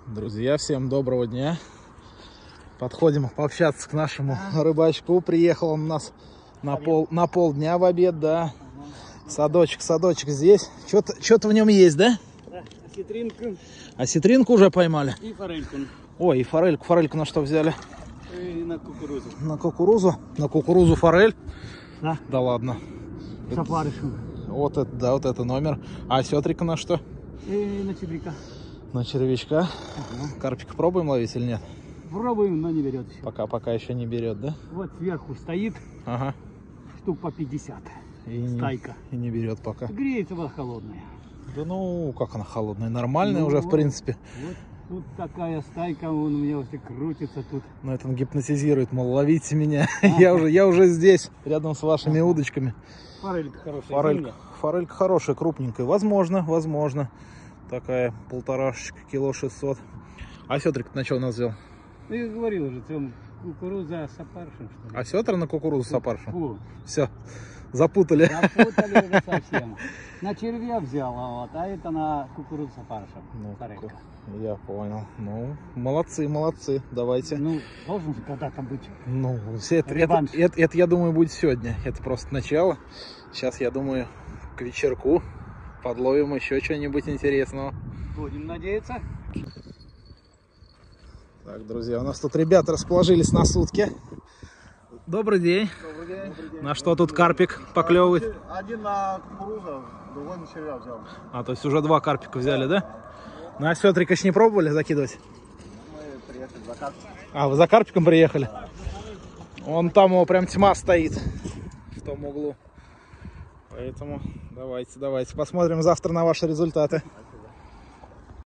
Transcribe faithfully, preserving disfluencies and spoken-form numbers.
Друзья, всем доброго дня. Подходим пообщаться к нашему рыбачку. Приехал он у нас на, пол, на полдня в обед, да. Садочек, садочек здесь. Что-то в нем есть, да? Да, осетринку. Осетринку уже поймали? И форельку. Ой, и форельку. Форельку на что взяли? И на кукурузу. На кукурузу? На кукурузу форель? Да. Да ладно. С опарышем. Вот это, да, вот это номер. А осетрика на что? И на червяка. На червячка. Ага. Карпик пробуем ловить или нет? Пробуем, но не берет еще. Пока, пока еще не берет, да? Вот сверху стоит, Ага. штук по пятьдесят. И Стайка. Не, и не берет пока. Греется, вода холодная. Да ну, как она холодная? Нормальная Ну, уже, в вот, принципе. Вот тут такая стайка, он у меня вот и крутится тут. Но это он гипнотизирует, мол, ловите меня. я, уже, я уже здесь, рядом с вашими Ага. удочками. Форелька хорошая. Форелька, форелька хорошая, крупненькая. Возможно, возможно. Такая полторашечка, кило шестьсот. А сетрик на что у нас взял? Ну, я говорил уже, там кукуруза с опарышем, что ли. А сетра на кукурузу с опарышем? Фу. Все, запутали. Запутали уже совсем. На червя взял, а, вот, а это на кукурузу с опарышем. Ну, Форелька. я понял. Ну, молодцы, молодцы. Давайте. Ну, должен же когда-то быть. Ну, все это, это, Реванш. это, это, я думаю, будет сегодня. Это просто начало. Сейчас, я думаю, к вечерку подловим еще что-нибудь интересного. Будем надеяться. Так, друзья, у нас тут ребята расположились на сутки. Добрый день. Добрый день. Добрый день. На что тут карпик поклевывает? Один на кукурузу, другой на червя взял. А, то есть уже два карпика взяли, да? На осетрика еще не пробовали закидывать? Мы приехали за карпиком. А, вы за карпиком приехали? Вон там его прям тьма стоит. В том углу. Поэтому давайте, давайте. Посмотрим завтра на ваши результаты.